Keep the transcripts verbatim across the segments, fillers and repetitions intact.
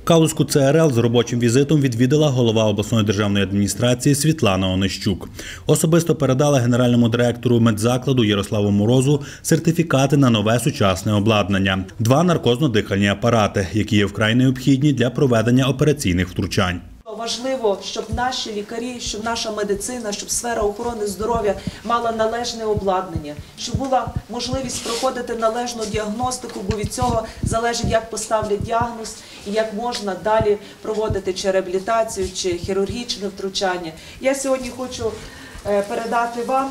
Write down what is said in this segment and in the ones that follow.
Калузьку Це Ер Ел з робочим візитом відвідала голова обласної державної адміністрації Світлана Онищук. Особисто передала генеральному директору медзакладу Ярославу Морозу сертифікати на нове сучасне обладнання – два наркозно-дихальні апарати, які є вкрай необхідні для проведення операційних втручань. Важливо, щоб наші лікарі, щоб наша медицина, щоб сфера охорони здоров'я мала належне обладнання, щоб була можливість проходити належну діагностику, бо від цього залежить, як поставлять діагноз і як можна далі проводити чи реабілітацію, чи хірургічне втручання. Я сьогодні хочу передати вам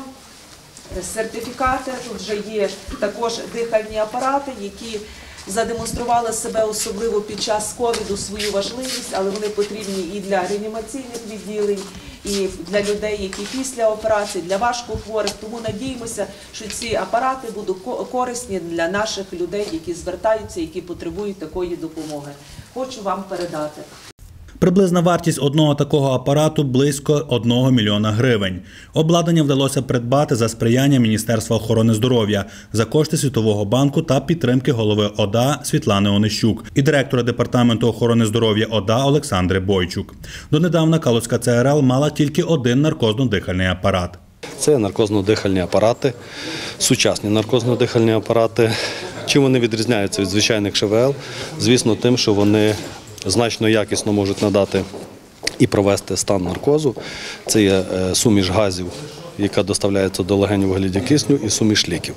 сертифікати, тут вже є також дихальні апарати, які задемонстрували себе особливо під час ковіду свою важливість, але вони потрібні і для реанімаційних відділень, і для людей, які після операції, для важкохворих. Тому надіємося, що ці апарати будуть корисні для наших людей, які звертаються, які потребують такої допомоги. Хочу вам передати. Приблизна вартість одного такого апарату – близько одного мільйона гривень. Обладнання вдалося придбати за сприяння Міністерства охорони здоров'я, за кошти Світового банку та підтримки голови О Д А Світлани Онищук і директора Департаменту охорони здоров'я О Д А Олександри Бойчук. Донедавна Калузька Це Ер Ел мала тільки один наркозно-дихальний апарат. Це наркозно-дихальні апарати, сучасні наркозно-дихальні апарати. Чим вони відрізняються від звичайних Ш В Л? Звісно, тим, що вони значно якісно можуть надати і провести стан наркозу. Це є суміш газів, яка доставляється до легенів у вигляді кисню, і суміш ліків.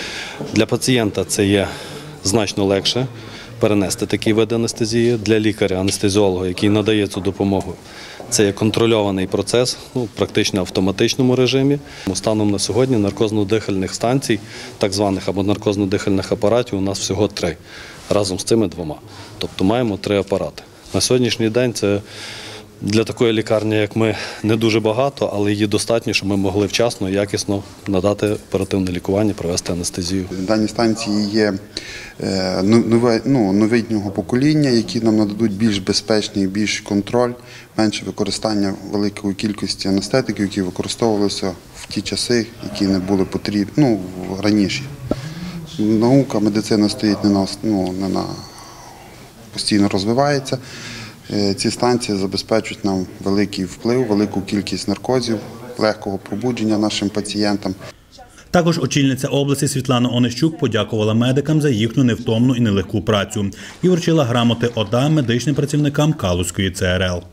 Для пацієнта це є значно легше перенести такий вид анестезії. Для лікаря-анестезіолога, який надає цю допомогу, це є контрольований процес, ну, практично в автоматичному режимі. Станом на сьогодні наркозно-дихальних станцій, так званих або наркозно-дихальних апаратів, у нас всього три, разом з цими двома. Тобто маємо три апарати. На сьогоднішній день це для такої лікарні, як ми, не дуже багато, але її достатньо, щоб ми могли вчасно і якісно надати оперативне лікування, провести анестезію. Дані станції є нове, ну, новітнього покоління, які нам нададуть більш безпечний, більш контроль, менше використання великої кількості анестетиків, які використовувалися в ті часи, які не були потрібні, ну, раніше. Наука, медицина стоїть не на, ну, не на постійно розвивається. Ці станції забезпечують нам великий вплив, велику кількість наркозів, легкого пробудження нашим пацієнтам. Також очільниця області Світлана Онищук подякувала медикам за їхню невтомну і нелегку працю і вручила грамоти О Д А медичним працівникам Калузької Це Ер Ел.